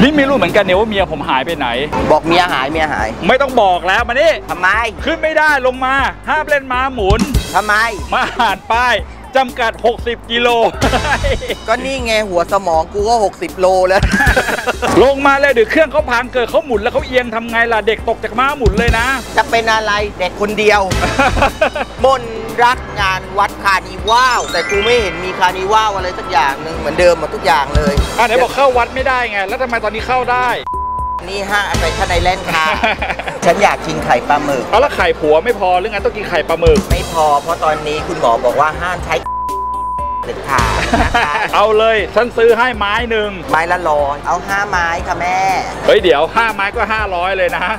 นี่ไม่รู้เหมือนกันเนี่ยว่าเมียผมหายไปไหนบอกเมียหายไม่ต้องบอกแล้วมานี่ทำไมขึ้นไม่ได้ลงมาห้ามเล่นม้าหมุนทำไมมาอ่านป้ายจำกัด60 กิโลก็นี่ไงหัวสมองกูก็60 โลแล้วลงมาเลยเดี๋ยวเครื่องเขาพังเกิดเขาหมุนแล้วเขาเอียงทำไงล่ะเด็กตกจากม้าหมุนเลยนะจะเป็นอะไรเด็กคนเดียวมนรักงานวัดคาร์นิวัลแต่กูไม่เห็นมีคาร์นิวัลอะไรสักอย่างหนึ่งเหมือนเดิมหมดทุกอย่างเลยไหนบอกเข้าวัดไม่ได้ไงแล้วทำไมตอนนี้เข้าได้นี่ฮะไปข้างในแลนด์ค่ะฉันอยากกินไข่ปลาหมึกแล้วไข่ผัวไม่พอหรือไงต้องกินไข่ปลาหมึกไม่พอเพราะตอนนี้คุณหมอบอกว่าห้ามใช้เด็ดขาดนะคะเอาเลยฉันซื้อให้ไม้หนึ่งไม้ละ100เอา5 ไม้ค่ะแม่เฮ้ยเดี๋ยว5 ไม้ก็500เลยนะ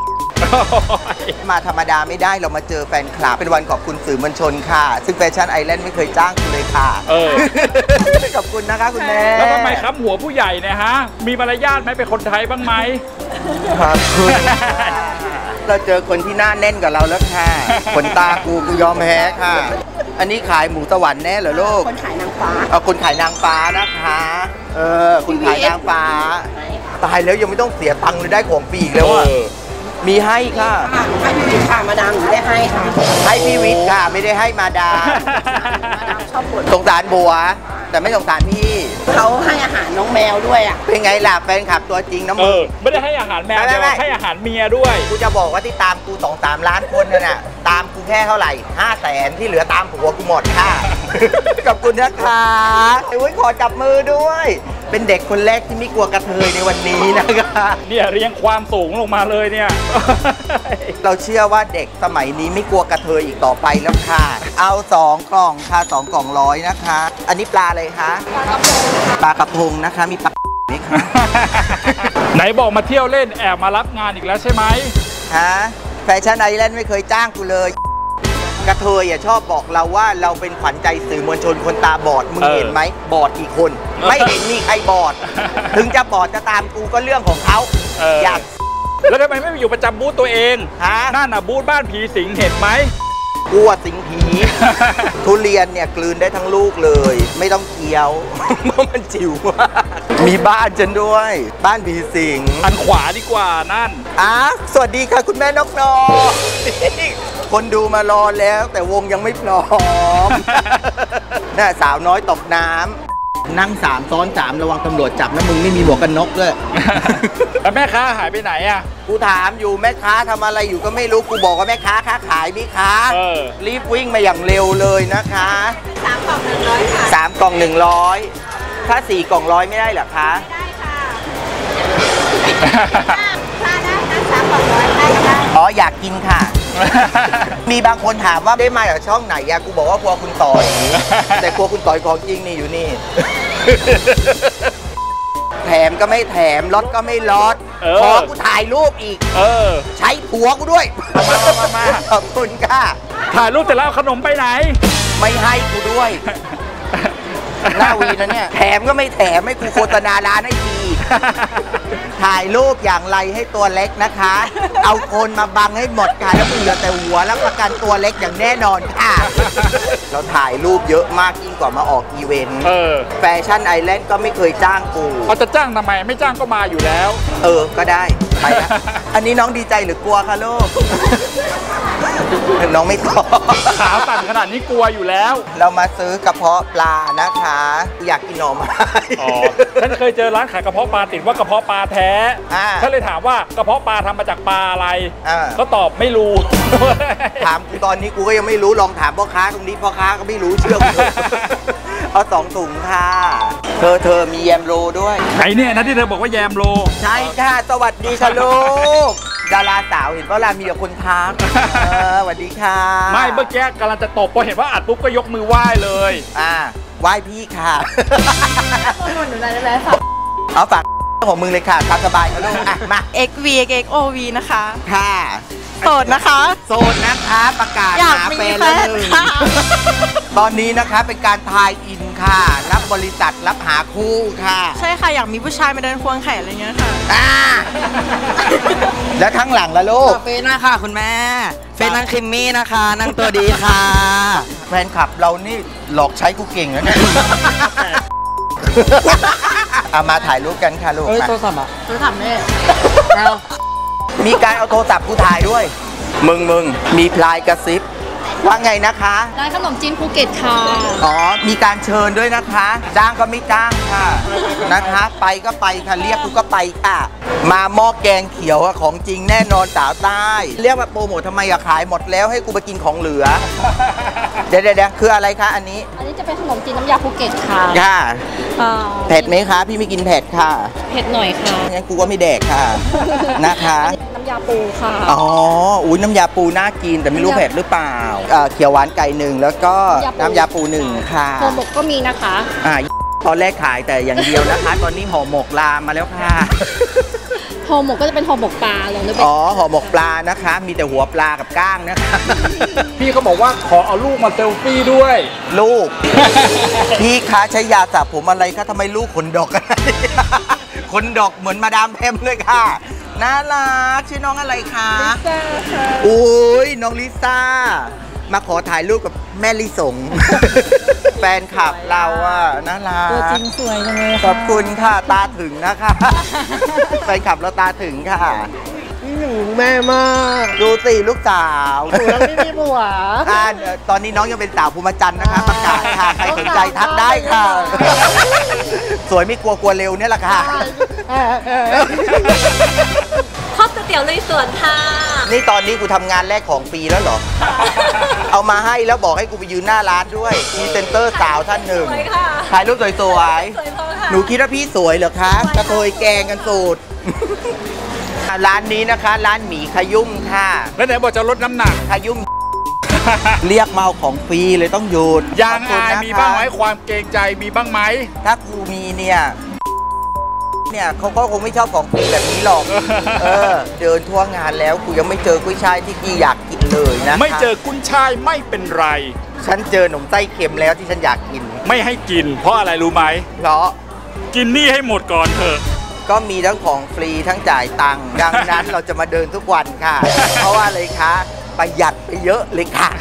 มาธรรมดาไม่ได้เรามาเจอแฟนคลับเป็นวันขอบคุณสื่อมวลชนค่ะซึ่งแฟชั่นไอแลนด์ไม่เคยจ้างคุณเลยค่ะขอบคุณนะคะคุณแม่แล้วทำไมค้ำหัวผู้ใหญ่เนี่ยฮะมีมารยาทไหมเป็นคนไทยบ้างไหมขอบคุณเราเจอคนที่หน้าแน่นกว่าเราแล้วค่ะขนตากูยอมแพ้ค่ะอันนี้ขายหมูสวรรค์แน่เหรอลูกคนขายนางฟ้าคนขายนางฟ้านะคะคุณขายนางฟ้าตายแล้วยังไม่ต้องเสียตังค์เลยได้ของฟรีอีกแล้วอ่ะมีให้ค่ะให้พี่วิทย์ค่ะมาดามไม่ได้ให้ค่ะให้พี่วิทย์ค่ะไม่ได้ให้มาดามชอบบ่นสงสารบัวแต่ไม่สงสารพี่เขาให้อาหารน้องแมวด้วยอ่ะเป็นไงล่ะแฟนคลับตัวจริงน้องไม่ได้ให้อาหารแมวเดียวให้อาหารเมียด้วยกูจะบอกว่าที่ตามกู2-3 ล้านคนเนี่ยตามกูแค่เท่าไหร่500,000ที่เหลือตามผัวกูหมดค่ะขอบคุณนะคะขอจับมือด้วยเป็นเด็กคนแรกที่ไม่กลัวกระเทยในวันนี้นะคะเนี่ยเรียงความสูงลงมาเลยเนี่ยเราเชื่อว่าเด็กสมัยนี้ไม่กลัวกระเทยอีกต่อไปแล้วค่ะเอา2 กล่องค่ะ2 กล่อง100นะคะอันนี้ปลาอะไรคะปลากระพงนะคะมีปลาไหมคะไหนบอกมาเที่ยวเล่นแอบมารับงานอีกแล้วใช่ไหมฮะแฟชั่นไอแลนด์ไม่เคยจ้างกูเลยกระเทยชอบบอกเราว่าเราเป็นขวัญใจสื่อมวลชนคนตาบอดมึงเห็นไหมบอดกี่คนไม่เห็นมีใครบอดถึงจะบอดจะตามกูก็เรื่องของเขาอยากแล้วทำไมไม่อยู่ประจำบูธตัวเองนั่นน่ะบูธบ้านผีสิงเห็นไหมกลัวสิงผีทุเรียนเนี่ยกลืนได้ทั้งลูกเลยไม่ต้องเคี้ยวเพราะมันจิ๋วมากมีบ้านฉันด้วยบ้านผีสิงอันขวาดีกว่านั่นสวัสดีค่ะคุณแม่นกนอคนดูมารอแล้วแต่วงยังไม่พร้อมน่ะสาวน้อยตกน้ำนั่ง3 ซ้อน 3ระวังตำรวจจับนะมึงไม่มีหมวกกันน็อกด้วยแล้วแม่ค้าหายไปไหนอ่ะกูถามอยู่แม่ค้าทำอะไรอยู่ก็ไม่รู้กูบอกว่าแม่ค้าค้าขายไหมคะรีบวิ่งมาอย่างเร็วเลยนะคะ 3 กล่อง 100ค่ะ 3 กล่อง 100ถ้า4 กล่อง 100ไม่ได้เหรอคะได้ค่ะได้นะ3 กล่อง 100ได้อยากกินค่ะมีบางคนถามว่าได้มาจากช่องไหนอะกูบอกว่าครัวคุณต่อยแต่ครัวคุณต่อยของจริงนี่อยู่นี่แถมก็ไม่แถมลดก็ไม่ลดขอกูถ่ายรูปอีกใช้ผัวกูด้วยมาขอบคุณค่ะถ่ายรูปแต่แล้วขนมไปไหนไม่ให้กูด้วยหน้าวีนะเนี่ยแถมก็ไม่แถมให้กูโฆษณาร้านให้ทีถ่ายรูปอย่างไรให้ตัวเล็กนะคะเอาคนมาบังให้หมดค่ะแล้วเหลือแต่หัวแล้วประกันตัวเล็กอย่างแน่นอนค่ะเราถ่ายรูปเยอะมากยิ่งกว่ามาออกอีเวนต์แฟชั่นไอแลนด์ก็ไม่เคยจ้างกูจะจ้างทำไมไม่จ้างก็มาอยู่แล้วก็ได้ไปนะอันนี้น้องดีใจหรือกลัวคะลูกน้องไม่ตอบขาสั่นขนาดนี้กลัวอยู่แล้วเรามาซื้อกระเพาะปลานะคะอยากกินหน่อไม้ฉันเคยเจอร้านขายกระเพาะปลาติดว่ากระเพาะปลาแท้ฉันเลยถามว่ากระเพาะปลาทำมาจากปลาอะไรก็ตอบไม่รู้ถามกูตอนนี้กูก็ยังไม่รู้ลองถามพ่อค้าตรงนี้พ่อค้าก็ไม่รู้เชื่อกูเอา2 ถุงค่ะเธอมีแยมโรด้วยไอ้เนี่ยนะที่เธอบอกว่าแยมโรใช่ค่ะสวัสดีค่ะลูกดาราสาวเห็นว่ามีแต่คนทักสวัสดีค่ะไม่เมื่อกี้กำลังจะตบพอเห็นว่าอัดปุ๊บก็ยกมือไหว้เลยไหว้พี่ค่ะหนูได้ไหมคะเอาฝากของมึงเลยค่ะทำสบายนะลูกมา XVXOV นะคะค่ะโสดนะคะโสดนะคะประกาศหาแฟนแล้วตอนนี้นะคะเป็นการทายอินค่ะรับบริษัทรับหาคู่ค่ะใช่ค่ะอยากมีผู้ชายมาเดินควงแขนอะไรเงี้ยค่ะแล้วทั้งหลังละลูกเฟซนะคะคุณแม่เฟซนางคิมมี่นะคะนางตัวดีค่ะแฟนคลับเรานี่หลอกใช้กูเก่งนะเนี่ยเอามาถ่ายรูปกันค่ะลูกเฮ้ยมาโทรศัพท์อ่ะโทรศัพท์แม่มีการเอาโทรศัพท์กูถ่ายด้วย มึงมีพลายกระซิบว่าไงนะคะร้านขนมจีนภูเก็ตค่ะอ๋อ มีการเชิญด้วยนะคะ จ้างก็ไม่จ้างค่ะนะคะ ไปก็ไปค่ะ เรียกกูก็ไปค่ะ มาหม้อแกงเขียวอะของจริงแน่นอนสาวใต้ เรียกว่าโปรโมททำไมอะขายหมดแล้วให้กูไปกินของเหลือ เดี๋ยวคืออะไรคะอันนี้อันนี้จะเป็นขนมจีนน้ำยาภูเก็ตค่ะค่ะ เผ็ดไหมคะ พี่ไม่กินเผ็ดค่ะเผ็ดหน่อยค่ะงั้นกูก็ไม่แดกค่ะ นะคะน้ำยาปูค่ะอ๋อ อุ้ยน้ำยาปูน่ากินแต่ไม่รู้เผ็ดหรือเปล่าเขียวหวานไก่หนึ่งแล้วก็น้ำยาปูหนึ่งค่ะห่อหมกก็มีนะคะตอนแรกขายแต่อย่างเดียวนะคะ ตอนนี้ห่อหมกลามมาแล้วค่ะห่อหมกก็จะเป็นห่อหมกปลาลงด้วยอ๋อ ห่อหมกปลานะคะ มีแต่หัวปลากับก้างนะคะพี่เขาบอกว่าขอเอาลูกมาเซลฟี่ด้วยลูก พี่คะใช้ยาสระผมอะไรคะทำไมลูกขนดอกอะไร ขนดอกเหมือนมาดามแพมเลยค่ะ น่ารักชื่อน้องอะไรคะลิซ่าค่ะโอ้ยน้องลิซ่า มาขอถ่ายรูปกับแม่ลิสง แฟนคลับเราอะน่ารักตัวจริงสวยจังเลยขอบคุณค่ะ ตาถึงนะคะ แฟนคลับเราตาถึงค่ะหนูแม่มากดูสิลูกสาวหนูยังไม่มีผัวตอนนี้น้องยังเป็นสาวภูมิจันทร์นะคะประกาศค่ะ ใครสนใจทักได้ค่ะ สวยไม่กลัวเร็วเนี่ยแหละค่ะทอดก๋วยเตี๋ยวลุยสวนค่ะนี่ตอนนี้กูทำงานแรกของปีแล้วเหรอ เอามาให้แล้วบอกให้กูไปยืนหน้าร้านด้วยมีเซนเตอร์สาวท่านหนึ่งสวยค่ะถ่ายรูปสวยสวยพอค่ะๆ หนูคิดว่าพี่สวยเหรอคะกระโทยแกงกันสูตร ร้านนี้นะคะ ร้านหมีขยุ่มค่ะแล้วไหนบอกจะลดน้ำหนักขยุ่ม เรียกมาเอาของฟรีเลยต้องหยุดยางขอบอายคุณนะคะมีบ้างไหมความเกรงใจมีบ้างไหมถ้าครูมีเนี่ยเขาก็คงไม่ชอบของฟรีแบบนี้หรอก เดินทั่วงานแล้วกูยังไม่เจอกุ้ยช่ายที่กี้อยากกินเลยนะไม่เจอกุ้ยช่ายไม่เป็นไรฉันเจอขนมไส้เค็มแล้วที่ฉันอยากกินไม่ให้กิน เพราะอะไรรู้ไหมเพราะกินนี่ให้หมดก่อนเถอะก็มีทั้งของฟรีทั้งจ่ายตังค์ดังนั้นเราจะมาเดินทุกวันค่ะ เพราะว่าอะไรคะประหยัดไปเยอะเลยค่ะ